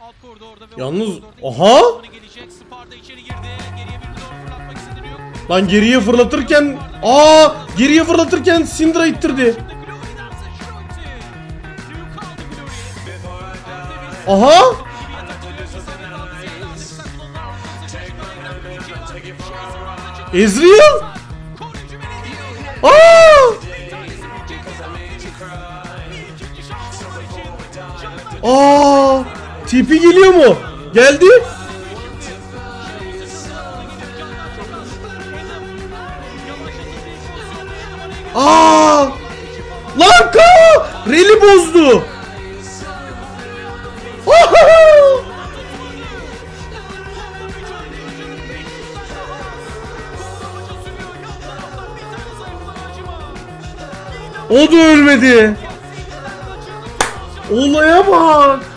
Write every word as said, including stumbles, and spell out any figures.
Yalnız aha. Lan geriye fırlatırken aa geriye fırlatırken Syndra ittirdi. Aha. Ezreal. Aa! Aa! T P geliyor mu? Geldi. Aa! Lan ka! Rally bozdu. O da ölmedi. Olaya bak.